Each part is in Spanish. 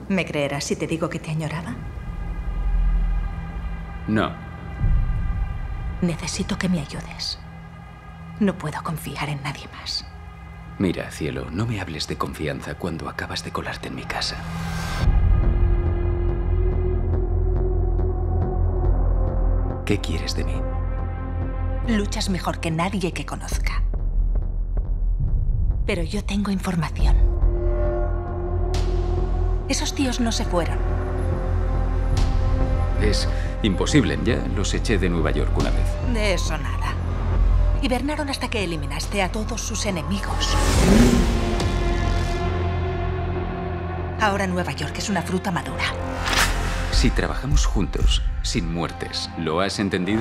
¿Me creerás si te digo que te añoraba? No. Necesito que me ayudes. No puedo confiar en nadie más. Mira, cielo, no me hables de confianza cuando acabas de colarte en mi casa. ¿Qué quieres de mí? Luchas mejor que nadie que conozca. Pero yo tengo información. Esos tíos no se fueron. Es imposible. Ya los eché de Nueva York una vez. De eso nada. Hibernaron hasta que eliminaste a todos sus enemigos. Ahora Nueva York es una fruta madura. Si trabajamos juntos, sin muertes, ¿lo has entendido?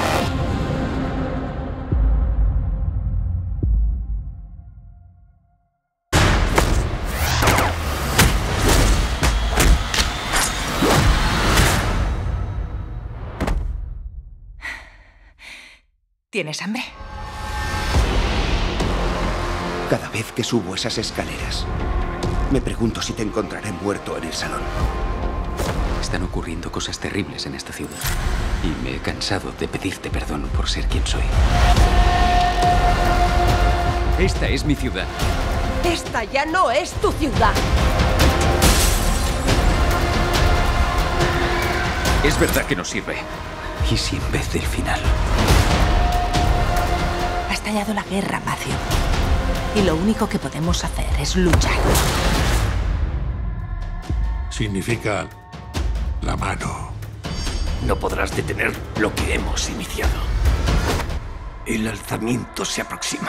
¿Tienes hambre? Cada vez que subo esas escaleras, me pregunto si te encontraré muerto en el salón. Están ocurriendo cosas terribles en esta ciudad. Y me he cansado de pedirte perdón por ser quien soy. Esta es mi ciudad. Esta ya no es tu ciudad. Es verdad que no sirve. ¿Y si en vez del final? Ha estallado la guerra, Matthew. Y lo único que podemos hacer es luchar. Significa la mano. No podrás detener lo que hemos iniciado. El alzamiento se aproxima.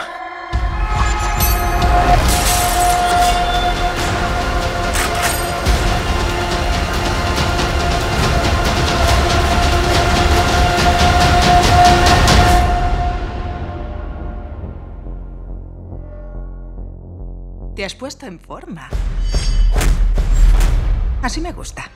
Te has puesto en forma. Así me gusta.